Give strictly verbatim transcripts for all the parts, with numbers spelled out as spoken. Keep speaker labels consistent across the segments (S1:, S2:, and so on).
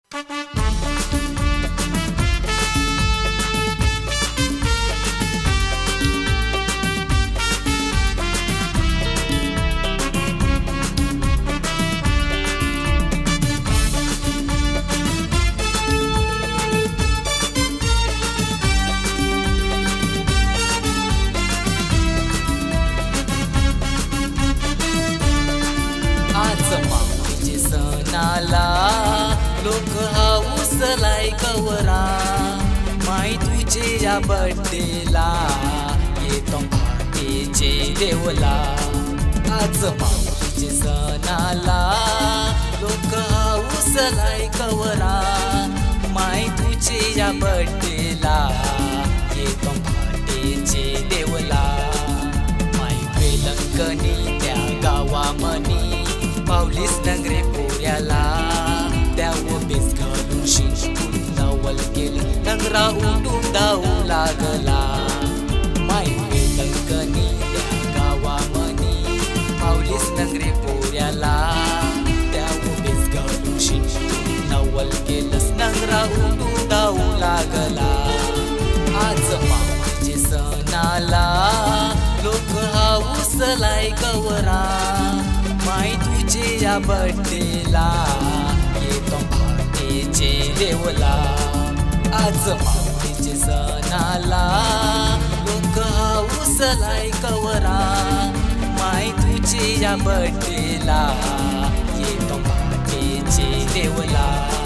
S1: लोक हाऊसलाय कवरा माई तुझे बड्डेला येतो पहाटेचे देवला। आज माऊलीचे सणाला लोक हाऊसलाय कवरा माई तुझे बड्डेला येतो पहाटेचे देवला। माई वेलंकनी त्या गावामनी पावलीस नगरे पोऱ्याला त्याव बेस घालून शिंकून नवल केलं नंगरा उठून धावू लागला। माई वेलंकनी त्या गावामनी पावलीस नगरे पोऱ्याला त्याव बेस घालून शिंकून नवल केलंस नंगरा उठून धावू लागला। आज माऊलीचे सणाला लोक हाऊसलाय कवरा माई तुझे या बड्डेला येतो पहाटेचे देवला। आज माऊलीचे सणाला लोक हाऊसलाय कवरा माई तुझे या बड्डेला येतो पहाटेचे देवला।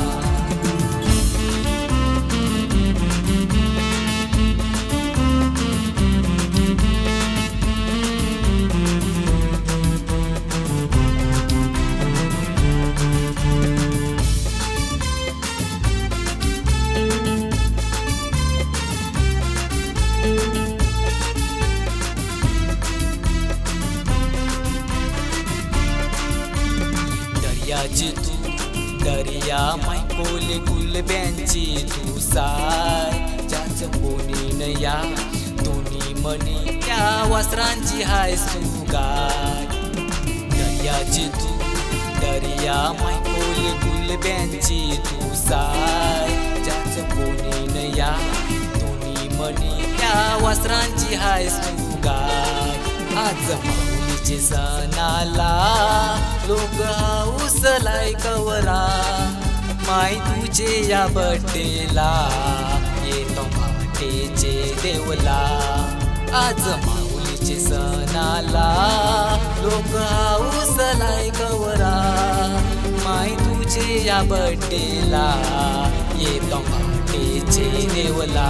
S1: दर्याची तू दर्या माई कोले गुलब्यांची तू साय ज्याच कोणी नया दोन्ही मनी त्या वस्त्रांची हाय सुगाय। दर्याची तू दर्या माई कोले गुलब्यांची तू साय ज्याच कोणी नया दोन्ही मनी त्या वस्त्रांची हाय सुगाय। आज माऊलीचे सणाला लोक हाऊसलाय कवरा माई तुझे या बड्डेला येतो पहाटेचे देवला। आज माऊलीचे सणाला लोक हाऊसलाय कवरा माई तुझे या बड्डेला येतो पहाटेचे देवला।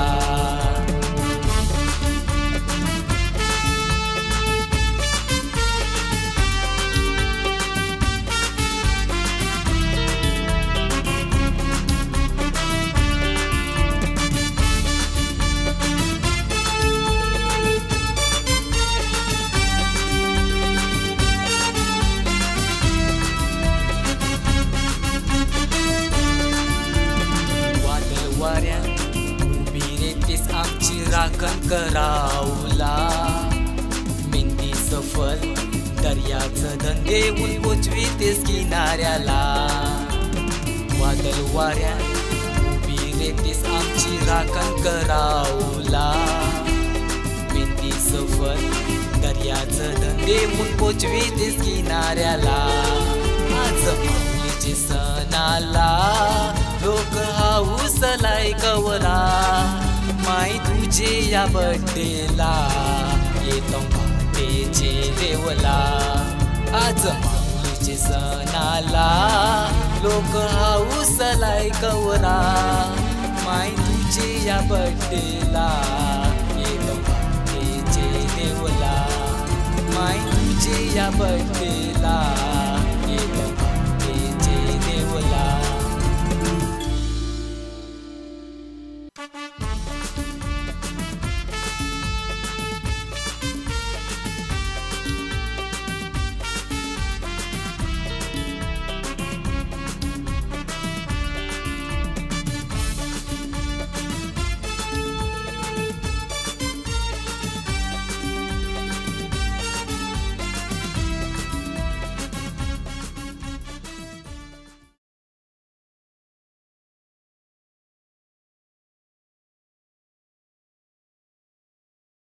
S1: आमची राखण करावला मेंदी सफल दर्याचं धंदेऊन पोचवीतेस किनाऱ्याला। वादळ वाऱ्यात उभी रेतेस आमची राखण करावला मेंदी सफल दर्याचं धंदेऊन पोचवीतेस किनाऱ्याला। आज माऊलीचे सणाला लोक हाऊसलाय कवरा माई तुझे या बड्डेला येतो पहाटेचे देवला। आज माऊलीचे सणाला लोक हाऊसलाय कवरा माई तुझे या बड्डेला येतो पहाटेचे देवला। माई तुझे या बड्डेला